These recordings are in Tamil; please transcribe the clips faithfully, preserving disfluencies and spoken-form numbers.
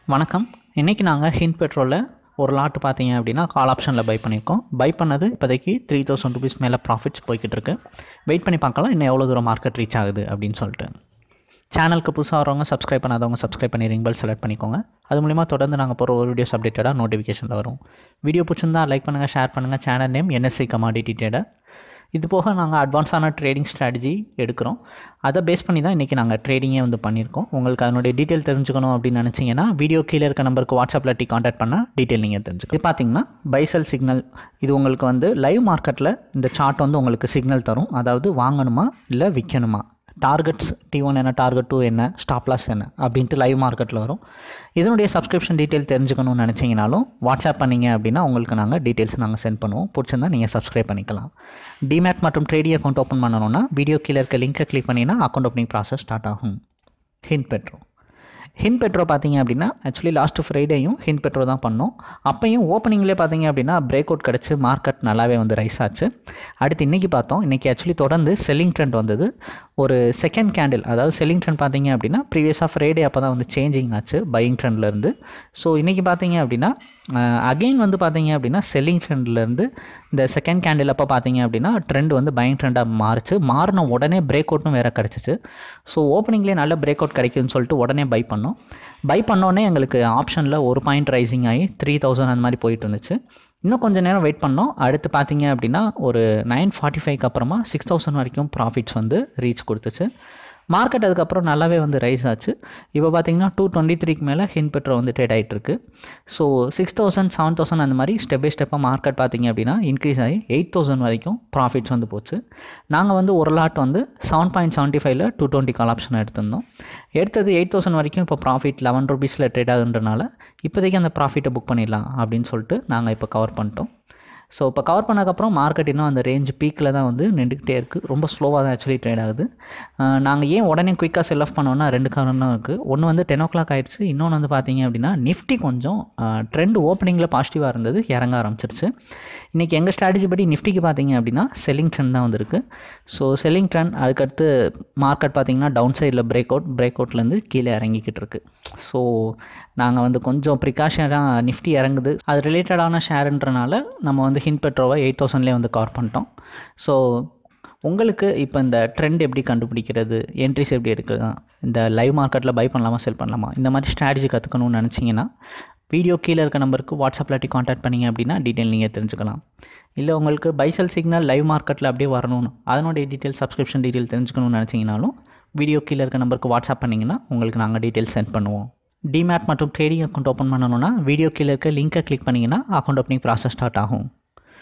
வணக்கம். இன்றைக்கி நாங்கள் ஹிண்ட் பெட்ரோலில் ஒரு லாட்டு பார்த்தீங்க அப்படின்னா கால் ஆப்ஷனில் பை பண்ணியிருக்கோம். பை பண்ணது இப்போதைக்கு த்ரீ தௌசண்ட் ருபீஸ் மேலே ப்ராஃபிட்ஸ் போய்கிட்டு இருக்கு. வெயிட் பண்ணி பார்க்கலாம் இன்னும் எவ்வளோ தூரம் மார்க்கெட் ரீச் ஆகுது அப்படின்னு சொல்லிட்டு. சேனலுக்கு புதுசாக வரவங்க சப்ஸ்கிரைப் பண்ணாதவங்க சப்ஸ்கிரைப் பண்ணி ரிங் பெல் செலக்ட் பண்ணிக்கோங்க. அது மூலிமா தொடர்ந்து நாங்கள் போகிற ஒரு வீடியோஸ் அப்டேட்டடாக நோட்டிஃபிகேஷனில் வரும். வீடியோ பிடிச்சிருந்தா லைக் பண்ணுங்கள், ஷேர் பண்ணுங்கள். Channel name NSC commodity trader. இது போக நாங்கள் அட்வான்ஸான ட்ரேடிங் ஸ்ட்ராட்டஜி எடுக்கிறோம். அதை பேஸ் பண்ணி தான் இன்றைக்கி நாங்கள் ட்ரேடிங்கே வந்து பண்ணியிருக்கோம். உங்களுக்கு அதனுடைய டீட்டெயில் தெரிஞ்சுக்கணும் அப்படின்னு நினச்சிங்கன்னா வீடியோ கீழே இருக்க நம்பருக்கு வாட்ஸ்அப்பில் டி கான்டாக்ட் பண்ணால் டீட்டெயில் நீங்கள் தெரிஞ்சுக்கணும். இது பார்த்தீங்கன்னா பைசல் சிக்னல். இது உங்களுக்கு வந்து லைவ் மார்க்கெட்டில் இந்த சார்ட் வந்து உங்களுக்கு சிக்னல் தரும். அதாவது வாங்கணுமா இல்லை விற்கணுமா, டார்கெட்ஸ் டி ஒன் என்ன, டார்கெட் டூ என்ன, ஸ்டாப் லாஸ் என்ன அப்படின்ட்டு லைவ் மார்க்கெட்டில் வரும். இதனுடைய சப்ஸ்கிரிப்ஷன் டீட்டெயில் தெரிஞ்சுக்கணும்னு நினச்சிங்கனாலும் வாட்ஸ்அப் பண்ணிங்க அப்படின்னா உங்களுக்கு நாங்கள் டீட்டெயில்ஸ் நாங்கள் சென்ட் பண்ணுவோம். பிடிச்சிருந்தா நீங்கள் சப்ஸ்கிரைப் பண்ணிக்கலாம். டிமேட் மற்றும் ட்ரேடிங் அக்கௌண்ட் ஓப்பன் பண்ணணும்னா வீடியோ கீழே இருக்க லிங்கை கிளிக் பண்ணிங்கன்னா அக்கௌண்ட் ஓப்பனிங் ப்ராசஸ் ஸ்டார்ட் ஆகும். ஹிண்ட் பெட்ரோ ஹிண்ட் பெட்ரோ பார்த்தீங்க அப்படின்னா ஆக்சுவலி லாஸ்ட் ஃப்ரைடேயும் ஹிண்ட் பெட்ரோ தான் பண்ணோம். அப்பையும் ஓப்பனிங்லேயே பார்த்தீங்க அப்படின்னா பிரேக் அவுட் கிடச்சி மார்க்கெட் நல்லாவே வந்து ரைஸ் ஆச்சு. அடுத்து இன்றைக்கி பார்த்தோம். இன்றைக்கி ஆக்சுவலி தொடர்ந்து செல்லிங் ட்ரெண்ட் வந்தது. ஒரு செகண்ட் கேண்டில், அதாவது செல்லிங் ட்ரெண்ட் பார்த்தீங்க அப்படின்னா ப்ரீவியஸாக ஃப்ரைடே அப்போ தான் வந்து சேஞ்சிங் ஆச்சு பையிங் ட்ரெண்ட்லேருந்து. ஸோ இன்றைக்கி பார்த்தீங்க அப்படின்னா அகெயின் வந்து பார்த்தீங்க அப்படின்னா செல்லிங் ட்ரெண்ட்லேருந்து இந்த செகண்ட் கேண்டில் அப்போ பார்த்தீங்க அப்படின்னா ட்ரெண்ட் வந்து பையிங் ட்ரெண்டாக மாறிச்சு. மாறின உடனே பிரேக் அவுட்டும் வேறு கிடச்சிச்சு. ஸோ ஓப்பனிங்லேயே நல்ல பிரேக் அவுட் கிடைக்குதுன்னு சொல்லிட்டு உடனே பை பண்ணோம். பை பண்ணோடனே எங்களுக்கு ஆப்ஷனில் ஒரு பாயிண்ட் ரைசிங் ஆகி த்ரீ தௌசண்ட் அந்த மாதிரி போயிட்டு இருந்துச்சு. இன்னும் கொஞ்சம் நேரம் வெயிட் பண்ணோம். அடுத்து பார்த்தீங்க அப்படின்னா ஒரு நைன் ஃபார்ட்டி ஃபைவ்க்கு அப்புறமா சிக்ஸ் தௌசண்ட் வரைக்கும் ப்ராஃபிட்ஸ் வந்து ரீச் கொடுத்துச்சு. மார்க்கெட் அதுக்கப்புறம் நல்லாவே வந்து ரைஸ் ஆச்சு. இப்போ பார்த்தீங்கன்னா டூ டுவெண்ட்டி த்ரீக்கு மேலே ஹிண்ட் பெட்ரோ வந்து ட்ரேட் ஆகிட்டு இருக்கு. So six thousand seven thousand அந்த மாதிரி ஸ்டெப் பை ஸ்டெப்பாக மார்க்கெட் பார்த்தீங்க அப்படின்னா இன்க்ரீஸ் ஆகி எயிட் தௌசண்ட் வரைக்கும் ப்ராஃபிட்ஸ் வந்து போச்சு. நாங்கள் வந்து ஒரு லாட் வந்து செவன் பாயிண்ட் செவன்ட்டி ஃபைவ்ல டூ டுவெண்ட்டி கால் ஆப்ஷன் எடுத்திருந்தோம். எடுத்தது எயிட் தௌசண்ட் வரைக்கும் இப்போ ப்ராஃபிட் லெவன் ருபீஸில் ட்ரேட் ஆகுன்றனால இப்போதைக்கு அந்த ப்ராஃபிட்டை புக் பண்ணிடலாம் அப்படின்னு சொல்லிட்டு நாங்கள் இப்போ கவர் பண்ணிட்டோம். ஸோ இப்போ கவர் பண்ணதுக்கப்புறம் மார்க்கெட் இன்னும் அந்த ரேஞ்ச் பீக்கில் தான் வந்து நின்றுக்கிட்டே இருக்குது. ரொம்ப ஸ்லோவாக தான் ஆக்சுவலி ட்ரேட் ஆகுது. நாங்கள் ஏன் உடனே குயிக்காக செல் ஆஃப் பண்ணோன்னா ரெண்டு காரணம் இருக்குது. ஒன்று வந்து டென் ஓ கிளாக் ஆயிடுச்சு. இன்னொன்று வந்து பார்த்தீங்க அப்படின்னா நிஃப்டி கொஞ்சம் ட்ரெண்ட் ஓப்பனிங்கில் பாசிட்டிவாக இருந்தது, இறங்க ஆரம்பிச்சிருச்சு. இன்றைக்கி எங்கள் ஸ்ட்ராட்டஜி படி நிஃப்டிக்கு பார்த்தீங்க அப்படின்னா செல்லிங் ட்ரெண்ட் தான் வந்துருக்கு. ஸோ செல்லிங் ட்ரெண்ட் அதுக்கடுத்து மார்க்கெட் பார்த்தீங்கன்னா டவுன் சைடில் பிரேக் அவுட் பிரேக் அவுட்லேருந்து கீழே இறங்கிக்கிட்டு இருக்குது. ஸோ நாங்கள் வந்து கொஞ்சம் ப்ரிகாஷனாக நிஃப்டி இறங்குது, அது ரிலேட்டடான ஷேருன்றனால நம்ம வந்து ஹிண்ட் பெட்ரோவை எயிட் தௌசண்ட்லேயே வந்து கவர் பண்ணிட்டோம். ஸோ உங்களுக்கு இப்போ இந்த ட்ரெண்ட் எப்படி கண்டுபிடிக்கிறது, என்ட்ரிஸ் எப்படி எடுக்கிறது, இந்த லைவ் மார்க்கெட்டில் பை பண்ணலாமா செல் பண்ணலாமா, இந்த மாதிரி ஸ்ட்ராட்டஜி கற்றுக்கணும்னு நினச்சிங்கன்னா வீடியோ கீழே இருக்க நம்பருக்கு வாட்ஸ்அப்பில் டி கான்டாக்ட் பண்ணிங்க அப்படின்னா டீட்டெயில் நீங்கள் தெரிஞ்சுக்கலாம். இல்லை உங்களுக்கு பைசல் சிக்னல் லைவ் மார்க்கெட்டில் அப்படியே வரணும்னு அதனுடைய டீட்டெயில் சப்ஸ்கிரிப்ஷன் டீட்டெயில் தெரிஞ்சுக்கணும்னு நினச்சிங்கனாலும் வீடியோ கீழே இருக்க நம்பருக்கு வாட்ஸ்அப் பண்ணிங்கன்னா உங்களுக்கு நாங்கள் டீட்டெயில் சென்ட் பண்ணுவோம். டிமேட் மற்றும் ட்ரேடிங் அக்கௌண்ட் ஓப்பன் பண்ணணும்னா வீடியோ கீழே இருக்க லிங்கை கிளிக் பண்ணிங்கன்னா அக்கௌண்ட் ஓப்பனிங் ப்ராசஸ் ஸ்டார்ட் ஆகும்.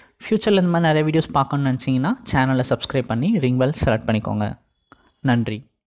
ஃப்யூச்சரில் இந்த மாதிரி நிறைய வீடியோஸ் பார்க்கணுன்னு நினச்சிங்கன்னா சேனலை சப்ஸ்கிரைப் பண்ணி ரிங் பெல் செலக்ட் பண்ணிக்கோங்க. நன்றி.